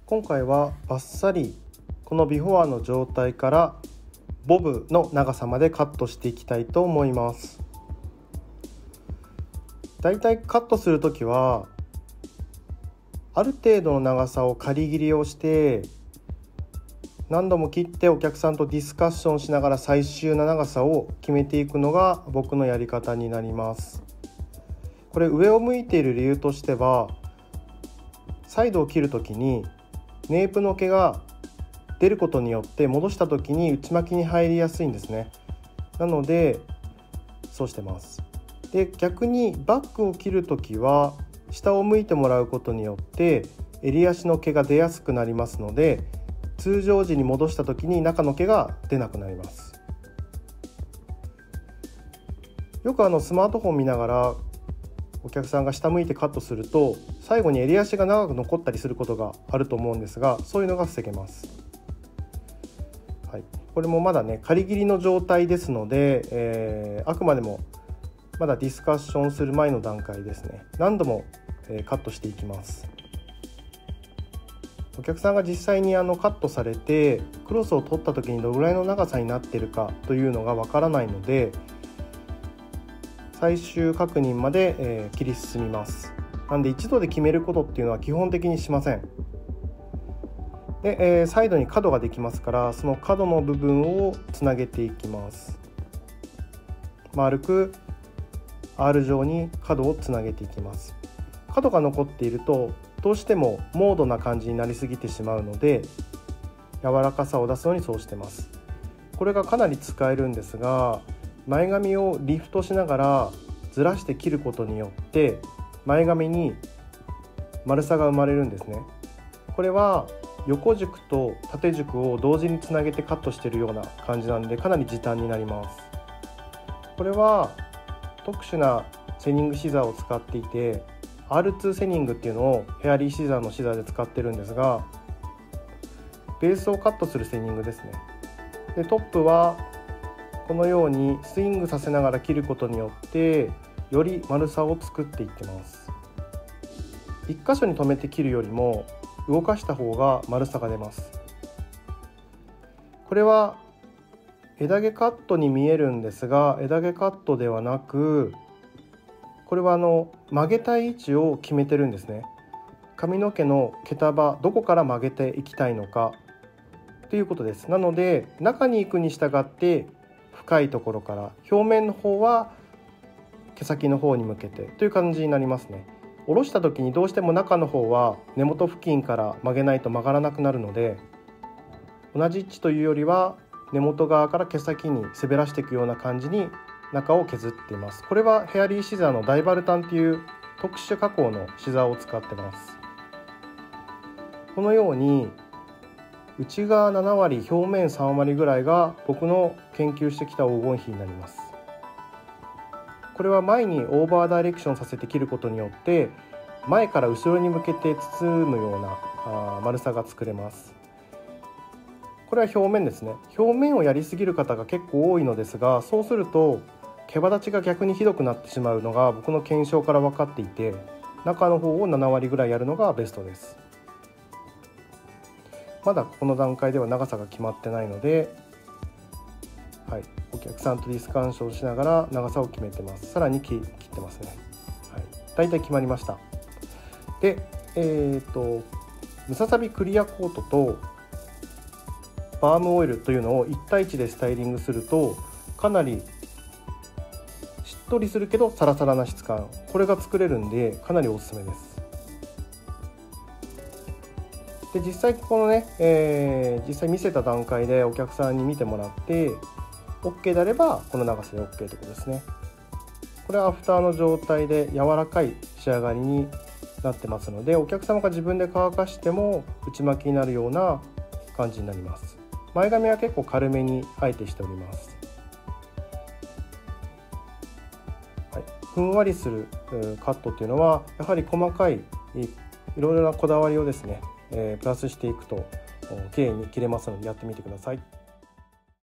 今回はバッサリこのビフォアの状態からボブの長さまでカットしていきたいと思います。だいたいカットするときはある程度の長さを仮切りをして何度も切ってお客さんとディスカッションしながら最終の長さを決めていくのが僕のやり方になります。これ上を向いている理由としてはサイドを切るときにネープの毛が出ることによって戻した時に内巻きに入りやすいんですね。なのでそうしてます。で逆にバックを切る時は下を向いてもらうことによって襟足の毛が出やすくなりますので通常時に戻した時に中の毛が出なくなります。よくスマートフォン見ながらお客さんが下向いてカットすると最後に襟足が長く残ったりすることがあると思うんですが、そういうのが防げます。はい、これもまだね仮切りの状態ですので、あくまでもまだディスカッションする前の段階ですね。何度も、カットしていきます。お客さんが実際にカットされてクロスを取った時にどのぐらいの長さになっているかというのがわからないので最終確認まで、切り進みます。なんで一度で決めることっていうのは基本的にしません。で、サイドに角ができますからその角の部分をつなげていきます。丸く R 状に角をつなげていきます。角が残っているとどうしてもモードな感じになりすぎてしまうので柔らかさを出すのにそうしてます。これがかなり使えるんですが前髪をリフトしながらずらして切ることによって前髪に丸さが生まれるんですね。これは横軸と縦軸を同時につなげてカットしているような感じなんでかなり時短になります。これは特殊なセニングシザーを使っていて R2 セニングっていうのをヘアリーシザーのシザーで使ってるんですがベースをカットするセニングですね。でトップはこのようにスイングさせながら切ることによってより丸さを作っていってます。一箇所に留めて切るよりも動かした方が丸さが出ます。これは枝毛カットに見えるんですが枝毛カットではなくこれは曲げたい位置を決めてるんですね。髪の毛の毛束どこから曲げていきたいのかということです。なので中に行くに従って深いところから表面の方は毛先の方に向けてという感じになりますね。下ろした時にどうしても中の方は根元付近から曲げないと曲がらなくなるので同じ位置というよりは根元側から毛先に滑らしていくような感じに中を削っています。これはヘアリーシザーのダイバルタンっていう特殊加工のシザーを使ってます。このように内側7割表面3割ぐらいが僕の研究してきた黄金比になります。これは前にオーバーダイレクションさせて切ることによって前から後ろに向けて包むような丸さが作れます。これは表面ですね。表面をやりすぎる方が結構多いのですがそうすると毛羽立ちが逆にひどくなってしまうのが僕の検証から分かっていて中の方を7割ぐらいやるのがベストです。まだこの段階では長さが決まってないので、お客さんとディスカッションしながら長さを決めてます。さらに切ってますね。だいたい決まりました。で、ムササビクリアコートとバームオイルというのを1対1でスタイリングするとかなりしっとりするけどサラサラな質感これが作れるんでかなりおすすめです。で実際このね、実際見せた段階でお客さんに見てもらって OK であればこの長さで OK ということですね。これはアフターの状態で柔らかい仕上がりになってますのでお客様が自分で乾かしても内巻きになるような感じになります。前髪は結構軽めにあえてしております。ふんわりするカットっていうのはやはり細かいいろいろなこだわりをですねプラスしていくと綺麗に切れますのでやってみてください。